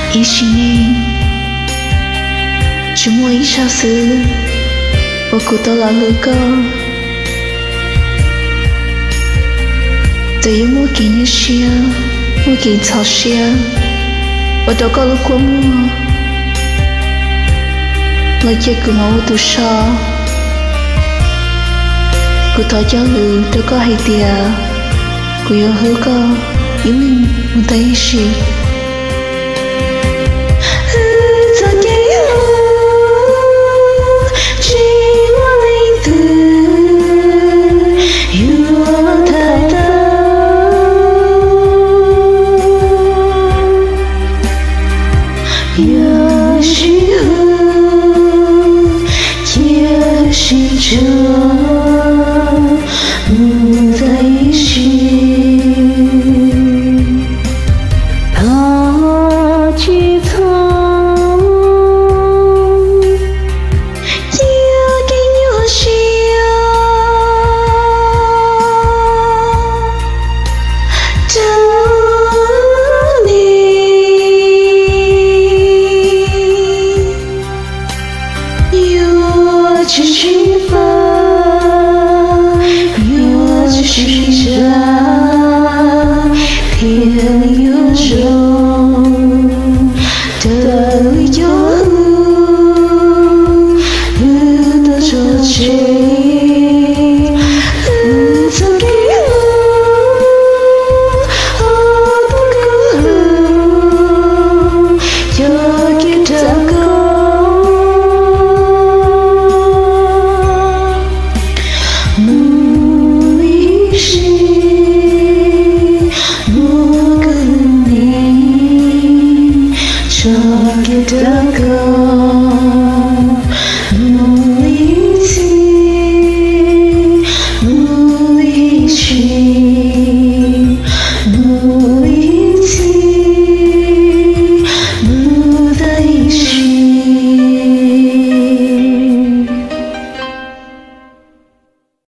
也许你只摸一小时，我骨头老路过，只有我给你笑，我给嘲笑，我都搞了过我，我也跟我多少，骨头焦虑都搞黑掉，我有好高，因为我在一起。有时候就是这不在一起，他去走，要给我笑，等你。去寻访，我去寻找，天有种的理由，不得着急，走给我不够，要给他够。我跟你，这给的歌。